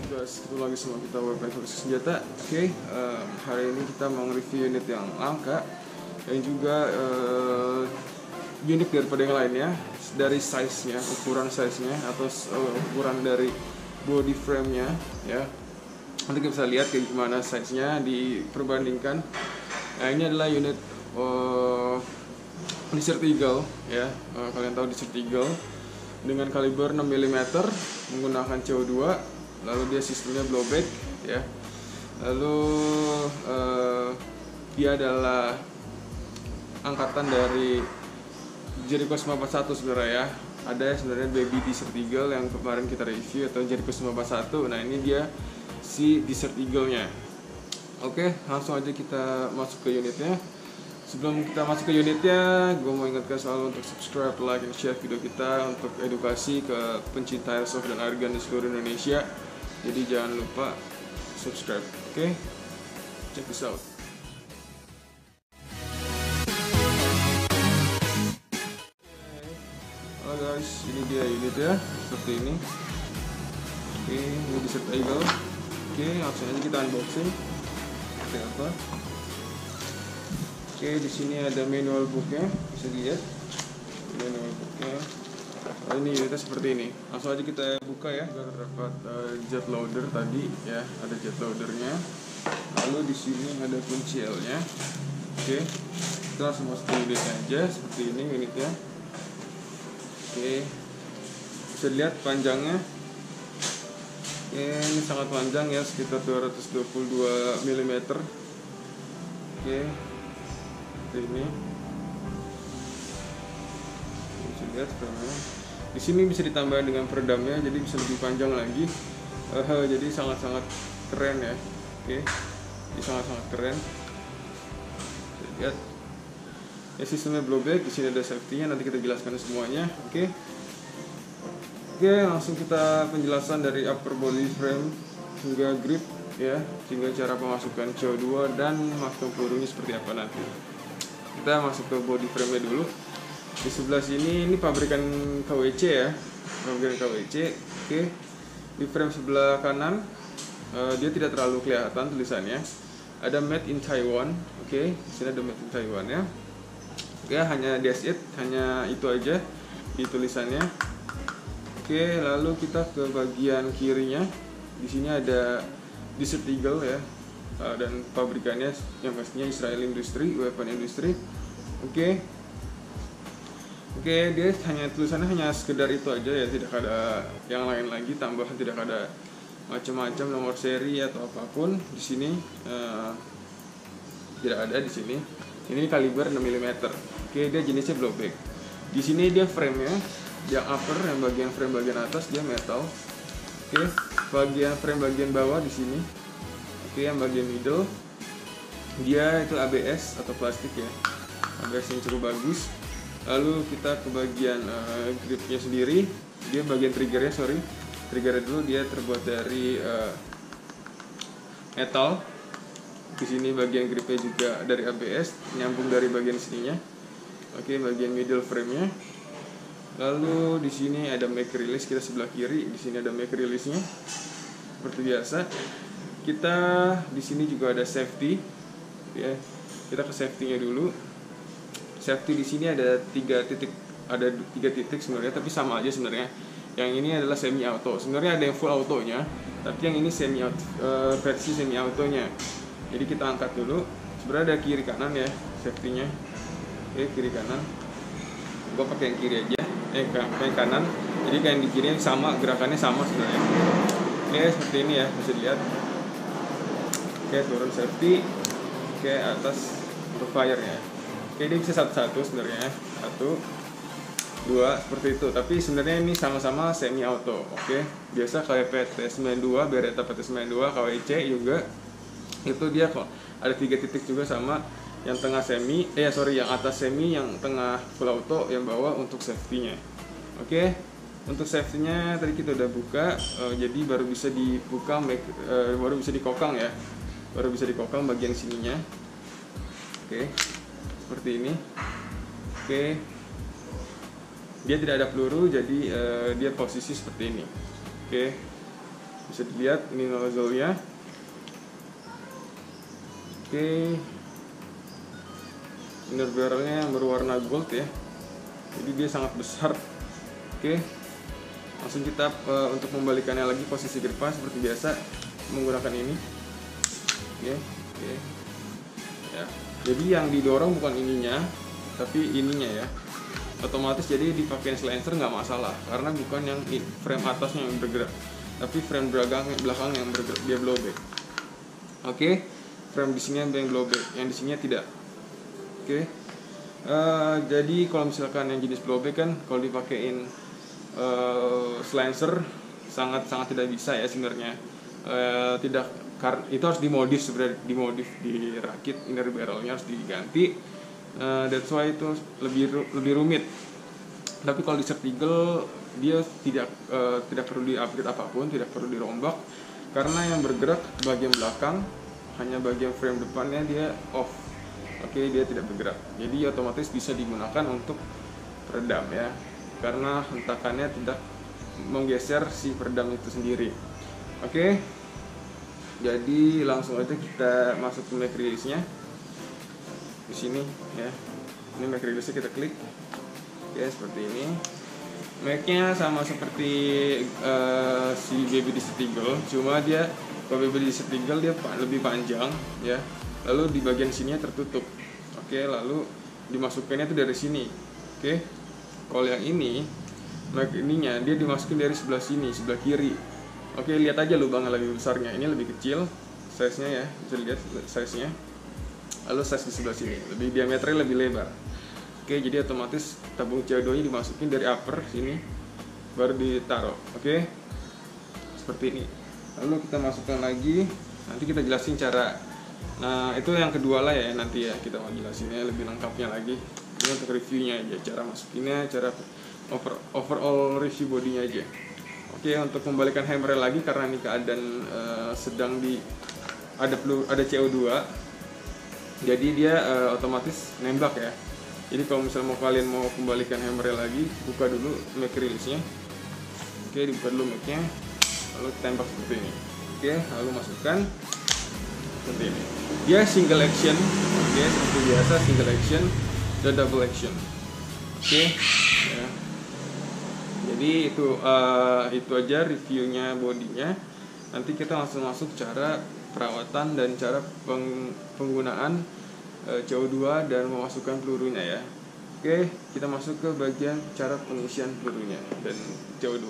Guys, ketemu lagi sama kita Weapon Versus Senjata. Oke, hari ini kita mau nge-review unit yang langka yang juga unik daripada yang lainnya dari size-nya, ukuran size-nya atau ukuran dari body frame-nya ya. Nanti kita bisa lihat kayak gimana size-nya diperbandingkan. Nah, ini adalah unit Desert Eagle ya. Kalian tahu Desert Eagle dengan kaliber 6 mm menggunakan CO2. Lalu dia sistemnya blowback ya. Lalu dia adalah angkatan dari Jericho 941 sebenarnya ya. Ada sebenarnya Baby Desert Eagle yang kemarin kita review atau Jericho 941. Nah, ini dia si Desert Eagle-nya. Oke, langsung aja kita masuk ke unitnya. Sebelum kita masuk ke unitnya, gue mau ingatkan selalu untuk subscribe, like, dan share video kita untuk edukasi ke pencinta airsoft dan airgun di seluruh Indonesia. Jadi jangan lupa subscribe, oke? Check this out. Halo guys, ini dia unitnya seperti ini. Oke, ini Desert Eagle. Oke, langsung aja kita unboxing. Seperti apa? Oke, di sini ada manual booknya, bisa dilihat manual booknya. Oh, ini unitnya seperti ini. Langsung aja kita buka ya. Kita terdapat jet loader tadi ya, ada jet loadernya. Lalu di sini ada kunci L-nya. Oke, kita langsung masuk ke unitnya aja. Seperti ini unitnya. Oke, bisa dilihat panjangnya. Oke, ini sangat panjang ya, sekitar 222 mm. Oke. Ini bisa lihat sekarang. Di sini bisa ditambah dengan peredamnya, jadi bisa lebih panjang lagi. Jadi sangat-sangat keren ya. Oke, ini sangat-sangat keren. Bisa lihat. Ya, sistemnya blowback. Di sini ada safety-nya. Nanti kita jelaskan semuanya. Oke, langsung kita penjelasan dari upper body frame hingga grip ya, hingga cara pemasukan CO2 dan masuk pelurunya seperti apa nanti. Kita masuk ke body frame-nya dulu. Di sebelah sini ini pabrikan KWC ya, pabrikan KWC. Oke, di frame sebelah kanan dia tidak terlalu kelihatan tulisannya. Ada Made in Taiwan. Oke, di sini ada Made in Taiwan ya. Oke, hanya that's it, hanya itu aja di tulisannya. Oke, lalu kita ke bagian kirinya. Di sini ada Desert Eagle ya. Dan pabrikannya yang pastinya Israel Industry, Weapon Industry. Oke, dia hanya tulisannya hanya sekedar itu aja ya, tidak ada yang lain lagi, tambahan tidak ada macam-macam nomor seri atau apapun di sini. Tidak ada di sini. Ini kaliber 6 mm. Oke, dia jenisnya blowback. Di sini dia frame-nya yang upper, yang bagian frame bagian atas dia metal. Oke, bagian frame bagian bawah di sini. Oke, yang bagian middle dia itu ABS atau plastik ya, ABS yang cukup bagus. Lalu kita ke bagian gripnya sendiri, dia bagian triggernya dulu dia terbuat dari metal. Di sini bagian gripnya juga dari ABS, nyambung dari bagian sininya. Oke, bagian middle frame-nya. Lalu di sini ada make release, kita sebelah kiri, di sini ada make release-nya. Seperti biasa. Kita di sini juga ada safety ya. Kita ke safety-nya dulu. Safety di sini ada 3 titik, sebenarnya, tapi sama aja sebenarnya. Yang ini adalah semi auto. Sebenarnya ada yang full autonya, tapi yang ini versi semi autonya. Jadi kita angkat dulu. Sebenarnya ada kiri kanan ya safety-nya. Oke, kiri kanan. Gua pakai yang kiri aja. Yang kanan. Jadi kayak yang di kiri sama, gerakannya sama sebenarnya. Oke, seperti ini ya, bisa dilihat. Oke, turun safety. Oke, atas untuk fire-nya. Oke, ini bisa satu-satu sebenarnya. 1, 2, seperti itu. Tapi sebenarnya ini sama-sama semi auto. Oke, biasa kayak PT92, Beretta PT92, KWC juga. Itu dia kok. Ada 3 titik juga sama. Yang tengah yang atas semi, yang tengah full auto, yang bawah untuk safety-nya. Oke. Untuk safety-nya tadi kita udah buka, jadi baru bisa dibuka, baru bisa dikokang ya. Baru bisa dikokang bagian sininya. Oke, seperti ini. Oke, dia tidak ada peluru, jadi dia posisi seperti ini. Oke, Bisa dilihat ini nozzle-nya. Oke, inner barrelnya berwarna gold ya, jadi dia sangat besar. Oke, langsung kita untuk membalikannya lagi posisi grepa seperti biasa menggunakan ini. Oke. Ya, jadi yang didorong bukan ininya tapi ininya ya, otomatis jadi dipakai silencer nggak masalah karena bukan yang frame atasnya yang bergerak tapi frame belakang yang bergerak, dia blowback. Oke, frame di sini yang blowback, yang di sini tidak. Oke. Jadi kalau misalkan yang jenis blowback kan kalau dipakein silencer sangat tidak bisa ya sebenarnya. Tidak, itu harus dimodif sebenarnya, dirakit inner barrelnya harus diganti. That's why itu lebih rumit. Tapi kalau di Desert Eagle dia tidak perlu di-upgrade apapun, tidak perlu dirombak karena yang bergerak bagian belakang, hanya bagian frame depannya dia off. Oke, dia tidak bergerak. Jadi otomatis bisa digunakan untuk peredam ya, karena hentakannya tidak menggeser si peredam itu sendiri. Oke. Jadi langsung aja kita masuk ke Mac release-nya. Di sini ya. Ini Mac release-nya kita klik. Oke, seperti ini. Mac-nya sama seperti si Baby Desert Eagle, cuma dia kalau Baby Desert Eagle dia lebih panjang ya. Lalu di bagian sininya tertutup. Oke, lalu dimasukkannya itu dari sini. Oke. Kalau yang ini Mac ininya dia dimasukin dari sebelah sini, sebelah kiri. Oke, lihat aja lubangnya lebih besarnya. Ini lebih kecil size-nya ya. Bisa lihat size-nya. Lalu size di sebelah sini, lebih diameternya lebih lebar. Oke, jadi otomatis tabung CO2 nya dimasukin dari upper sini baru ditaruh. Oke. Seperti ini. Lalu kita masukkan lagi. Nanti kita jelasin cara. Nah, itu yang kedua lah ya, nanti ya kita mau jelasinnya lebih lengkapnya lagi. Ini untuk reviewnya aja, cara masukinnya, cara overall review bodinya aja. Oke, untuk membalikan hammer lagi karena ini keadaan sedang ada CO2, jadi dia otomatis nembak ya. Jadi kalau misalnya kalian mau kembalikan hammer lagi, buka dulu Mac release-nya. Oke, dibuka dulu Mac-nya, lalu tembak seperti ini. Oke, lalu masukkan seperti ini. Dia single action, oke, seperti biasa single action dan double action. Oke, ya. Jadi itu aja reviewnya bodinya. Nanti kita langsung masuk cara perawatan dan cara penggunaan CO2 dan memasukkan pelurunya ya. Oke, kita masuk ke bagian cara pengisian pelurunya dan CO2.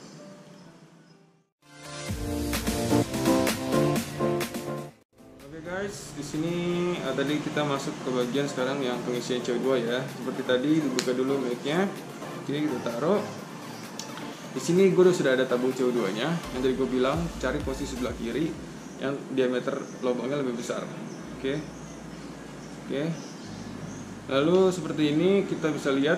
Oke guys, di sini tadi kita masuk ke bagian sekarang yang pengisian CO2 ya. Seperti tadi dibuka dulu mic-nya. Oke, kita taruh. Di sini gue sudah ada tabung CO2-nya. Yang tadi gue bilang cari posisi sebelah kiri yang diameter lubangnya lebih besar. Oke. Lalu seperti ini kita bisa lihat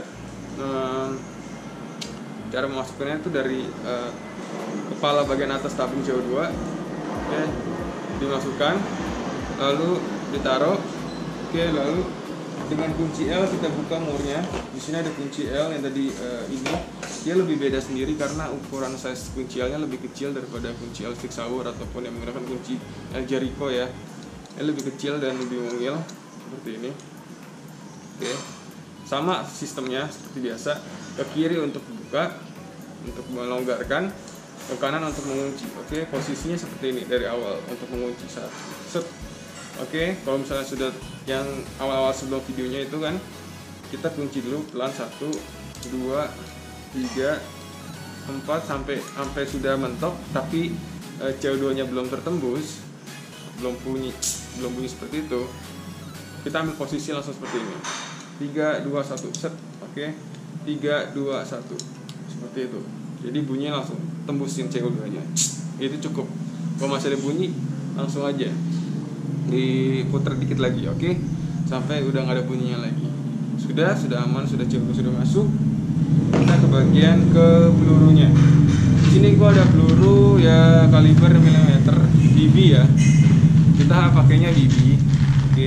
cara memasukkannya itu dari kepala bagian atas tabung CO2. Oke, dimasukkan, lalu ditaruh. Oke, lalu dengan kunci L kita buka murnya. Di sini ada kunci L yang tadi ini. Dia lebih beda sendiri karena ukuran size kunci L-nya lebih kecil daripada kunci L Six Hour ataupun yang menggunakan kunci L Jericho ya. Ini lebih kecil dan lebih mungil seperti ini. Oke. Sama sistemnya seperti biasa. Ke kiri untuk buka, untuk melonggarkan, ke kanan untuk mengunci. Oke, posisinya seperti ini dari awal untuk mengunci saat set. Oke, kalau misalnya sudah yang awal-awal sebelum videonya itu kan kita kunci dulu pelan 1, 2, 3, 4 sampai sudah mentok tapi CO2-nya belum tertembus, belum bunyi seperti itu. Kita ambil posisi langsung seperti ini. 3, 2, 1 set. Oke. 3, 2, 1. Seperti itu. Jadi bunyinya langsung tembusin CO2-nya. Itu cukup. Kalau masih ada bunyi langsung aja diputar dikit lagi, oke? Sampai udah nggak ada bunyinya lagi. Sudah aman, sudah CO2 sudah masuk. Kita ke bagian ke pelurunya. Di sini gua ada peluru ya kaliber milimeter BB ya. Kita pakainya BB, oke?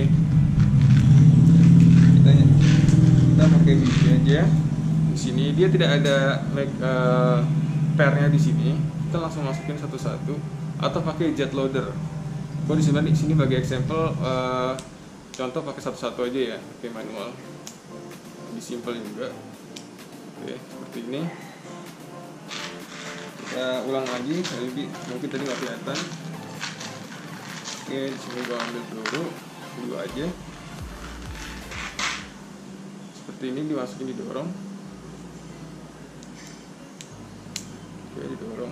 Kita pakai BB aja. Di sini dia tidak ada pairnya di sini. Kita kita langsung masukin satu-satu atau pakai jet loader. Gue di sini bagi example contoh pakai satu-satu aja ya, pakai manual. Lebih simple juga. Oke, seperti ini. Kita ulang lagi, mungkin tadi nggak kelihatan. Oke, di sini gue ambil peluru dua aja. Seperti ini, dimasukin, didorong. Oke, didorong.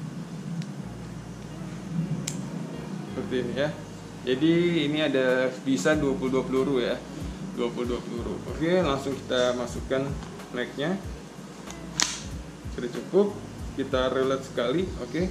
Seperti ini ya. Jadi ini ada bisa 22 peluru ya. 22 peluru. Oke, langsung kita masukkan necknya. Sudah cukup. Kita reload sekali, oke.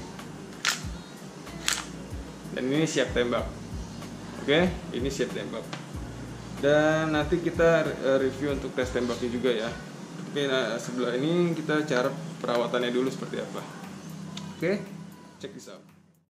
Dan ini siap tembak. Oke, ini siap tembak. Dan nanti kita review untuk tes tembaknya juga ya. Oke, nah sebelah ini kita cara perawatannya dulu seperti apa. Oke, check this out.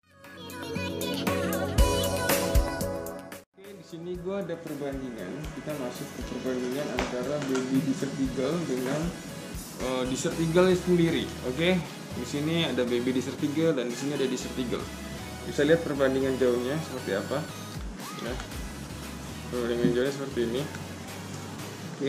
Oke, di sini gue ada perbandingan. Kita masuk ke perbandingan antara baby Desert Eagle dengan Desert Eagle sendiri. Oke, di sini ada baby Desert Eagle dan di sini ada Desert Eagle. Bisa lihat perbandingan jauhnya seperti apa. Ya, perbandingan jauhnya seperti ini. Oke,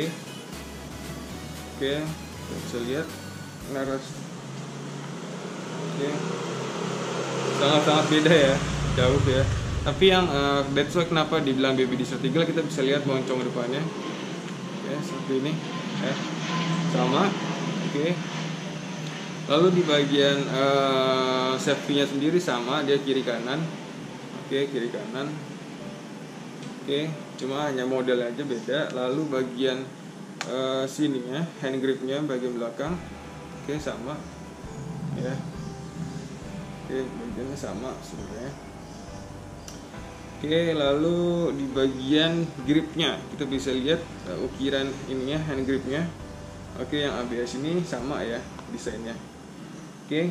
kita bisa lihat narasi. Oke, sangat-sangat beda ya, jauh ya. Tapi yang that's why kenapa dibilang baby Desert Eagle, kita bisa lihat moncong depannya. Oke, seperti ini. Sama. Oke. Lalu di bagian safety-nya sendiri sama, dia kiri kanan. Oke, kiri kanan. Oke, cuma hanya modelnya aja beda. Lalu bagian sininya, hand gripnya bagian belakang. Oke, sama. Ya. Oke, bagiannya sama sebenarnya. Oke, lalu di bagian gripnya kita bisa lihat ukiran ininya, hand gripnya. Oke, yang ABS ini sama ya desainnya. Oke,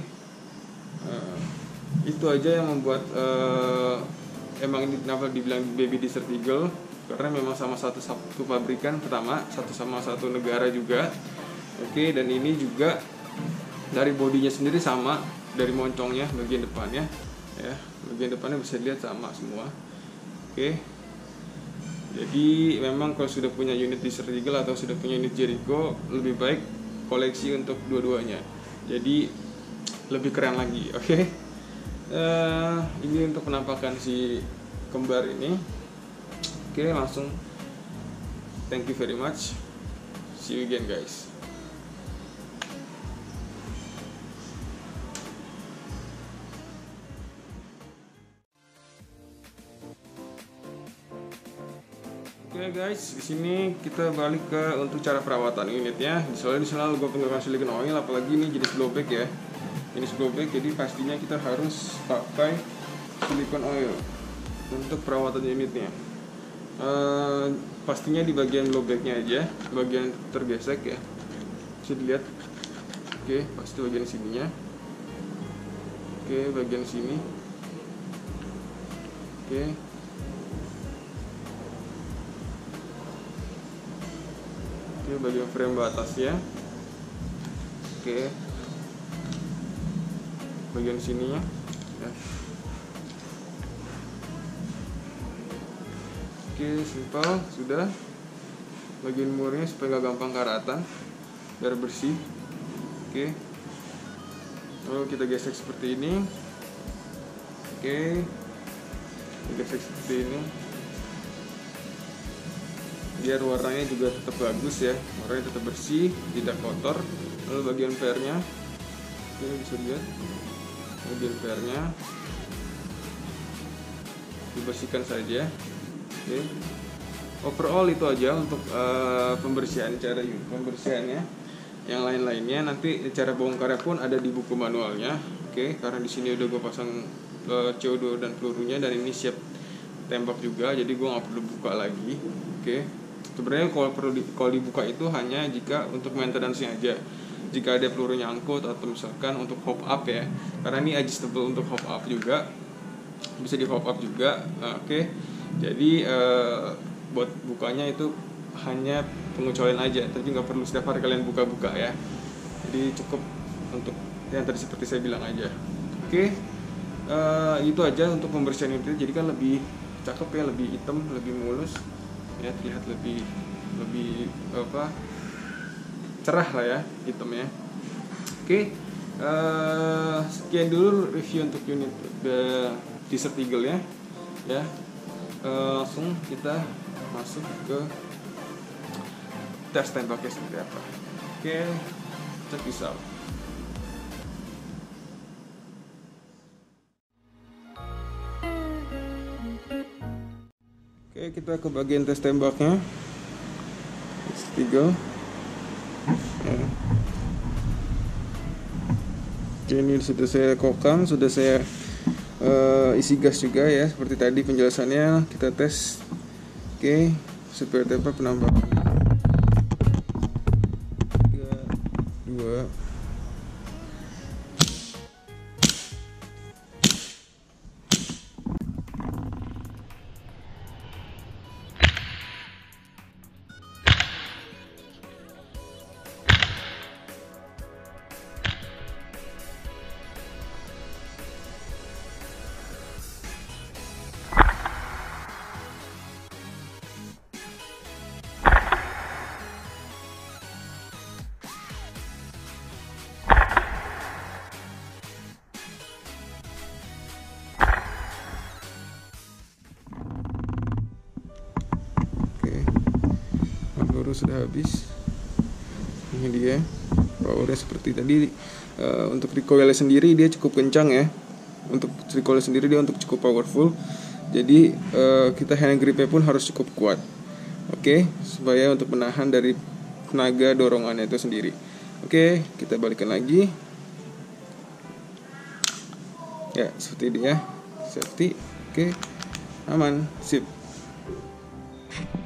itu aja yang membuat emang ini kenapa dibilang baby Desert Eagle, karena memang sama satu pabrikan, pertama sama satu negara juga. Oke, dan ini juga dari bodinya sendiri sama, dari moncongnya bagian depannya ya, bagian depannya bisa dilihat sama semua. Oke, jadi memang kalau sudah punya unit Desert Eagle atau sudah punya unit Jericho, lebih baik koleksi untuk dua-duanya. Jadi lebih keren lagi, oke. Ini untuk penampakan si kembar ini. Oke, langsung. Thank you very much. See you again, guys. Oke guys, di sini kita balik ke untuk cara perawatan unitnya. Soalnya di selalu gue penggunaan silicone oil, apalagi ini jenis blowback ya. Ini blowback, jadi pastinya kita harus pakai silicone oil untuk perawatan unitnya. Pastinya di bagian blowbacknya aja, bagian tergesek ya. Bisa dilihat. Oke, pasti bagian sininya. Oke, bagian sini. Oke. Oke, bagian frame batasnya. Oke, bagian sininya ya. Oke, simpel sudah. Bagian murnya supaya nggak gampang karatan, biar bersih. Oke, lalu kita gesek seperti ini. Oke, gesek seperti ini biar warnanya juga tetap bagus ya, warnanya tetap bersih, tidak kotor. Lalu bagian fairnya, ini bisa lihat bagian fairnya dibersihkan saja. Oke. Overall itu aja untuk pembersihan, cara pembersihannya. Yang lain-lainnya nanti cara bongkarnya pun ada di buku manualnya. Oke, karena di sini udah gue pasang CO2 dan pelurunya, dan ini siap tembak juga, jadi gue nggak perlu buka lagi. Oke. Sebenarnya kalau dibuka itu hanya jika untuk maintenance-nya aja. Jika ada peluru nyangkut atau misalkan untuk hop up ya. Karena ini adjustable untuk hop up juga. Bisa di hop up juga. Oke. Jadi buat bukanya itu hanya pengecualian aja. Tapi nggak perlu setiap hari kalian buka-buka ya. Jadi cukup untuk yang tadi seperti saya bilang aja. Oke, itu aja untuk pembersihan unit. Jadi kan lebih cakep ya, lebih hitam, lebih mulus ya, terlihat lebih apa, cerah lah ya hitamnya. Oke, sekian dulu review untuk unit Desert Eagle ya. Langsung kita masuk ke tes tembaknya seperti apa. Oke, check this out. Oke, kita ke bagian tes tembaknya. Desert Eagle ya. Oke, ini sudah saya kokang, sudah saya isi gas juga ya, seperti tadi penjelasannya. Kita tes. Oke, seperti apa penampakannya. 3, 2. Peluru sudah habis. Ini dia powernya seperti tadi. Untuk recoilnya sendiri dia cukup kencang ya. Untuk recoilnya sendiri dia untuk cukup powerful. Jadi kita hand gripnya pun harus cukup kuat. Oke, supaya untuk menahan dari tenaga dorongannya itu sendiri. Oke, kita balikan lagi. Ya, seperti dia. Safety. Oke. Aman, sip.